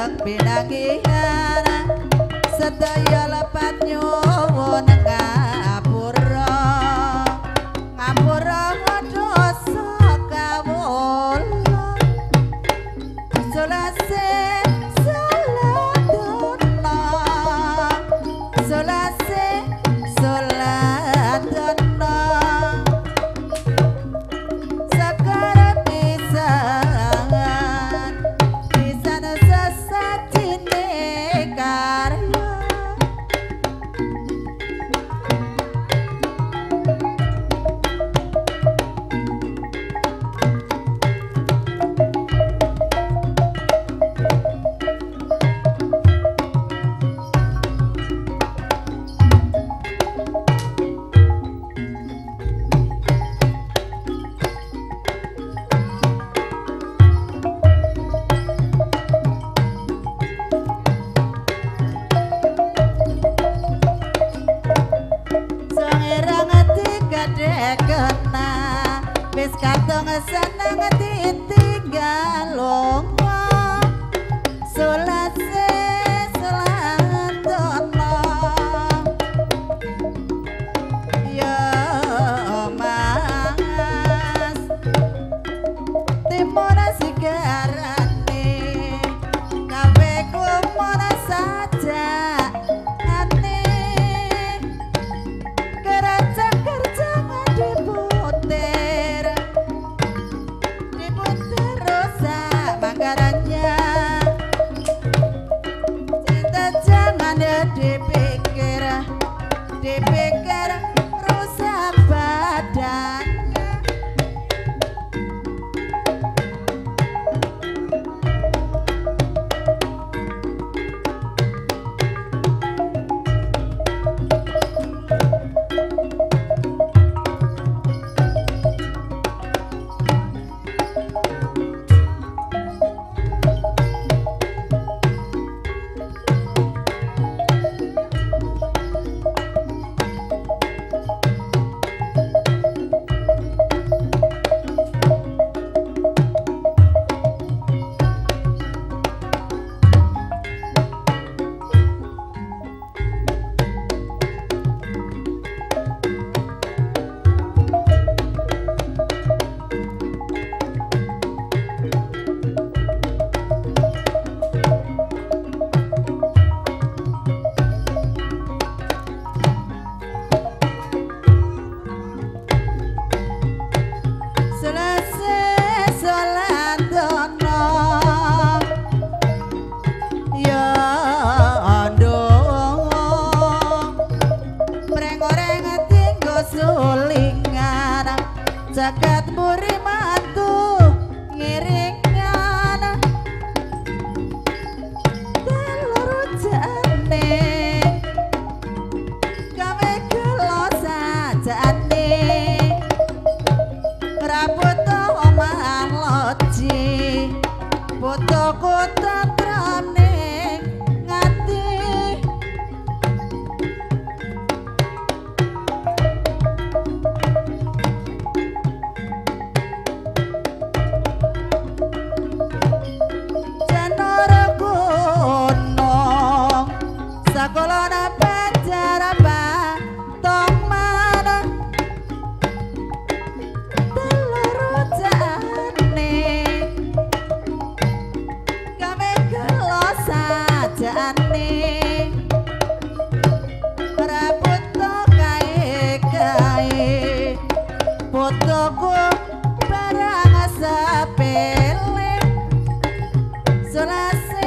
bareng pinanggihan sedaya lepat nyuwun ngapura ngapura dosa kawula solase saladona solase saladona sakara pisan pisan sesatine karya kena wis katong seneng ditinggal lunga solase selantono ya mas timona sigarane kawe kumona saja dipikir rusak badannya jagat muri mantu ngiringan telur jane gawe gelo sajane raputo omah loji fotoku tatrane ngati sakolana banjar apa tomana telur jane gawe gelo sajane raputo kae fotoku barang sepele solase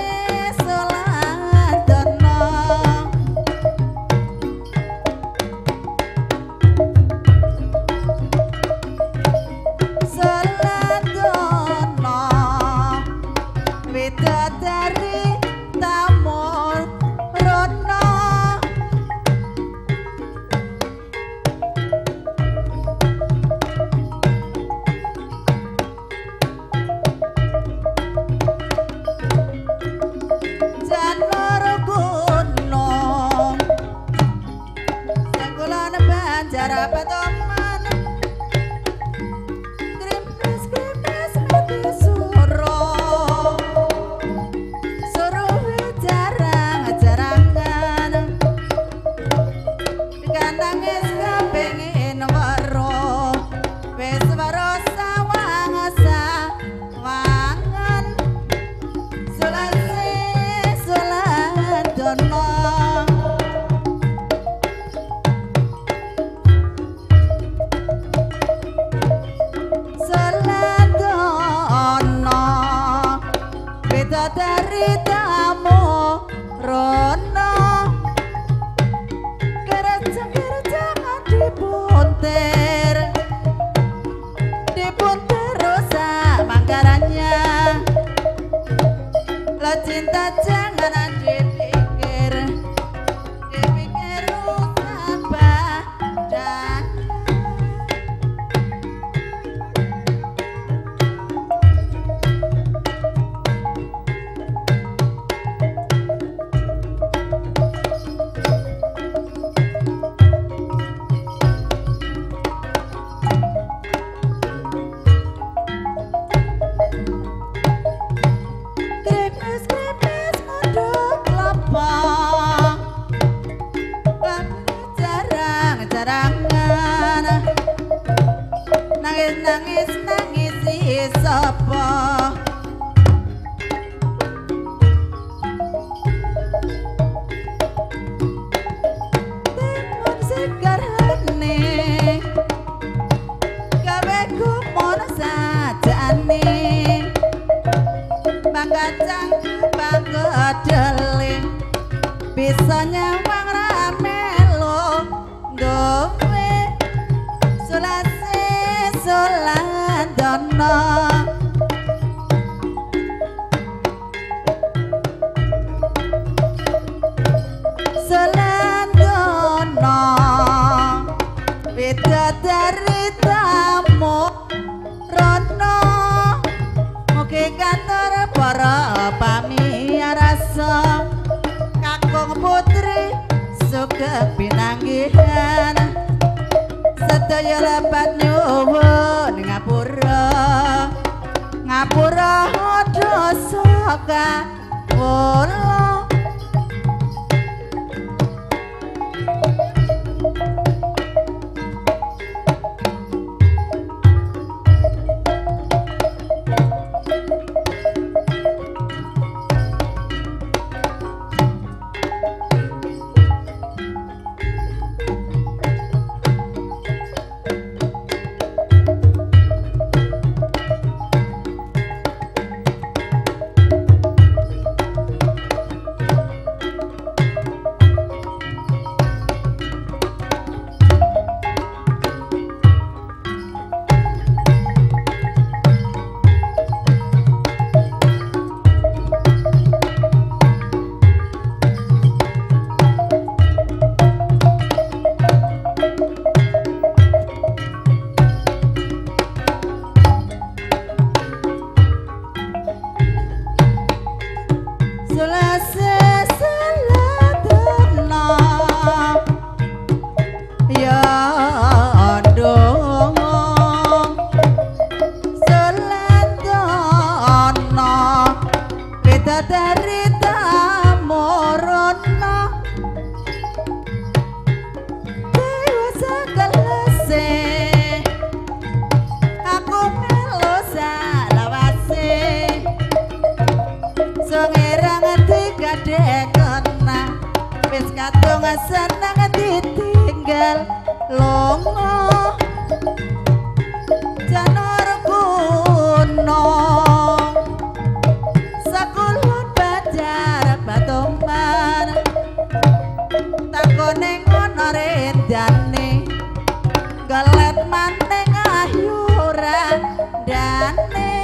dari tamur rono janur gunung sengkulan banjar apa teman krimis mati suruh nangis kepengin weruh wis weruh sawang sawangan sulase suladono dari tamu rono kerajaan dipuntir rusak manggarannya la cinta jangan dipikir rusak badan nangis si sapa timun segarane gawe kumon sajane mangkacang panggedeling bisa nyawang ramelo gawe sulase suladono suladono bidadari tamu rono mugi kantor para pamiyarsa kakung putri sugeng pinanggihan sedaya lepat nyuwun ngapura dosa kawula dari tamu rono dewa sekelese aku melu salawase songerang digadekna wis kadung seneng ditinggal longo janur kuno rendane galet maning ayuran dane